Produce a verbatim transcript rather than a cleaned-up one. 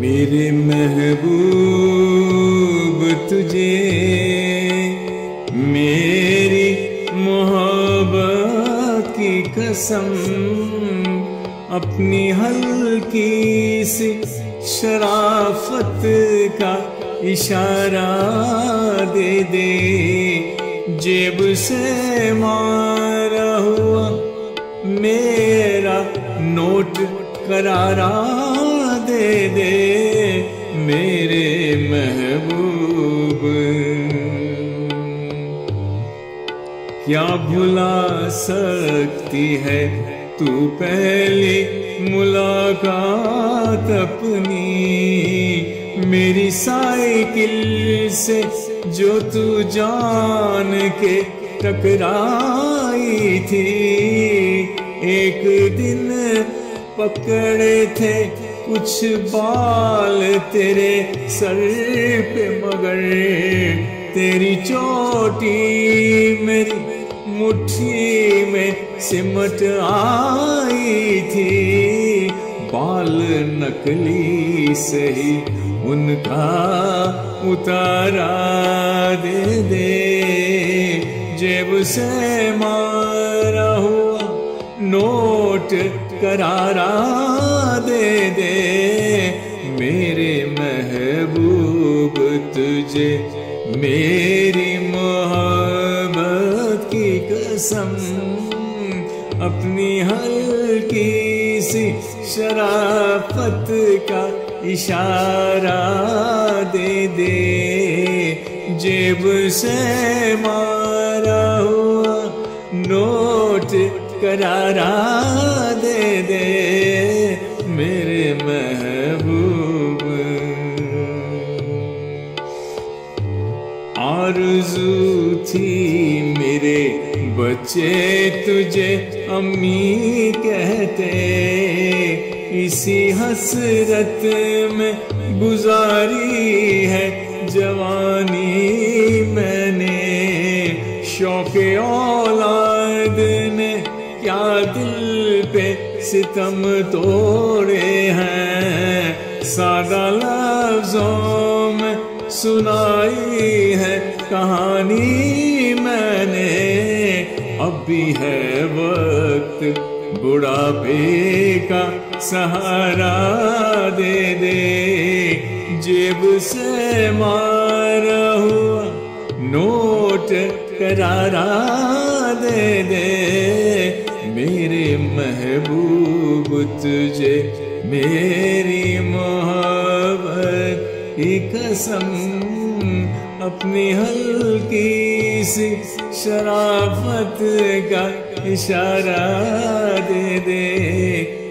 میرے محبوب تجھے میری محبت کی قسم اپنی ہلکی سی شرافت کا اشارہ دے دے، جیب سے مارا ہوا میرا نوٹ کرارا دے دے میرے محبوب۔ کیا بھلا سکتی ہے تو پہلی ملاقات اپنی میری سائیکل سے جو تو جان کے ٹکرائی تھی؟ ایک دن پکڑے تھے کچھ بال تیرے سر پہ، مگر تیری چوٹی میری مٹھی میں سمٹ آئی تھی۔ بال نکلی سہی ان کا اتارا دے دے، جیب سے مارا ہوا نوٹ کرارا دے دے میرے محبوب تجھے میری محبت کی قسم اپنی ہلکی سی شرافت کا اشارہ دے دے، جیب سے مارا ہوا نوٹ کرارا دے دے میرے محبوب۔ آرزو تھی میرے بچے تجھے امی کہتے، اسی حسرت میں گزاری ہے جوانی میں نے، شوق اولاد نے کیا دل پہ ستم توڑے ہیں، سادہ لفظوں میں سنائی ہے کہانی میں نے، اب بھی ہے وقت بڑھاپے کا سہارا دے دے، جیب سے مارا ہوا نوٹ کرارا دے دے میرے محبوب تجھے میری محبت کی قسم اپنی ہلکی سی شرافت کا اشارہ دے دے